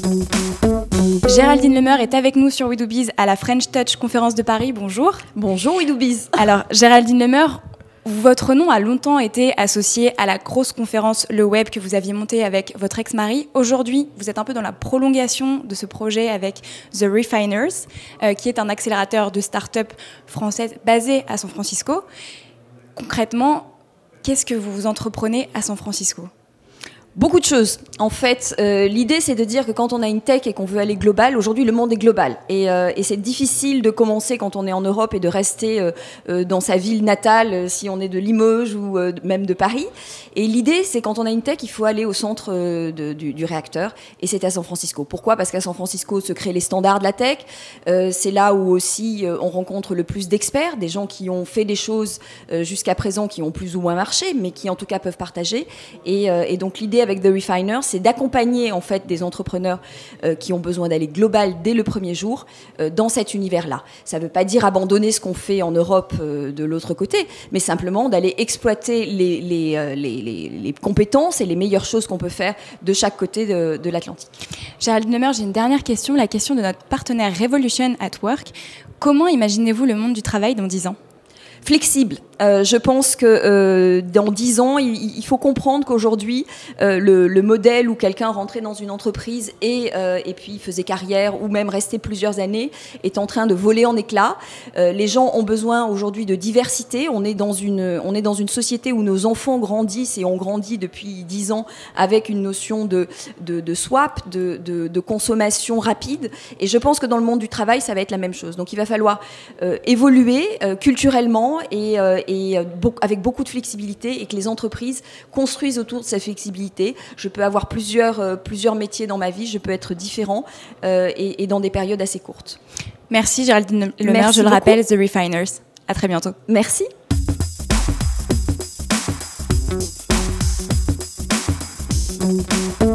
Géraldine Lemeur est avec nous sur We Do Biz à la French Touch Conférence de Paris. Bonjour. Bonjour We Do Biz. Alors, Géraldine Lemeur, votre nom a longtemps été associé à la grosse conférence Le Web que vous aviez montée avec votre ex-mari. Aujourd'hui, vous êtes un peu dans la prolongation de ce projet avec The Refiners, qui est un accélérateur de start-up française basé à San Francisco. Concrètement, qu'est-ce que vous entreprenez à San Francisco ? Beaucoup de choses. En fait, l'idée, c'est de dire que quand on a une tech et qu'on veut aller global, aujourd'hui, le monde est global. Et c'est difficile de commencer quand on est en Europe et de rester dans sa ville natale, si on est de Limoges ou même de Paris. Et l'idée, c'est quand on a une tech, il faut aller au centre du réacteur. Et c'est à San Francisco. Pourquoi ? Parce qu'à San Francisco se créent les standards de la tech. C'est là où aussi on rencontre le plus d'experts, des gens qui ont fait des choses jusqu'à présent, qui ont plus ou moins marché, mais qui en tout cas peuvent partager. Et donc l'idée avec The Refiners, c'est d'accompagner en fait des entrepreneurs qui ont besoin d'aller global dès le premier jour dans cet univers-là. Ça ne veut pas dire abandonner ce qu'on fait en Europe de l'autre côté, mais simplement d'aller exploiter les compétences et les meilleures choses qu'on peut faire de chaque côté de l'Atlantique. Géraldine Lemeur, j'ai une dernière question, la question de notre partenaire Revolution at Work. Comment imaginez-vous le monde du travail dans 10 ans ? Flexible. Je pense que dans 10 ans, il faut comprendre qu'aujourd'hui, le modèle où quelqu'un rentrait dans une entreprise et puis faisait carrière ou même restait plusieurs années est en train de voler en éclats. Les gens ont besoin aujourd'hui de diversité. On est dans une société où nos enfants grandissent et ont grandi depuis 10 ans avec une notion de swap, de consommation rapide. Et je pense que dans le monde du travail, ça va être la même chose. Donc il va falloir évoluer culturellement et avec beaucoup de flexibilité et que les entreprises construisent autour de cette flexibilité. Je peux avoir plusieurs métiers dans ma vie, je peux être différent et dans des périodes assez courtes. Merci Géraldine Lemeur, je le rappelle, The Refiners. À très bientôt. Merci. Thank you.